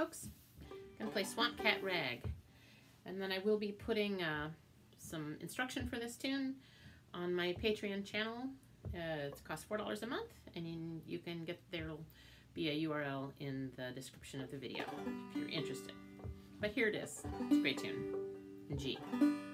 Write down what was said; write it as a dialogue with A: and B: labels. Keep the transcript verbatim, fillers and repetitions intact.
A: folks. I'm gonna play Swamp Cat Rag. And then I will be putting uh, some instruction for this tune on my Patreon channel. Uh, it costs four dollars a month, and you, you can get, there'll be a U R L in the description of the video if you're interested. But here it is. It's a great tune in G.